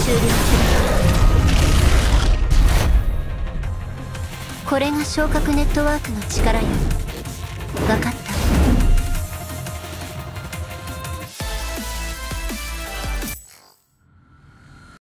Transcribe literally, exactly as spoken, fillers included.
終了する。これが昇格ネットワークの力よ。分かった。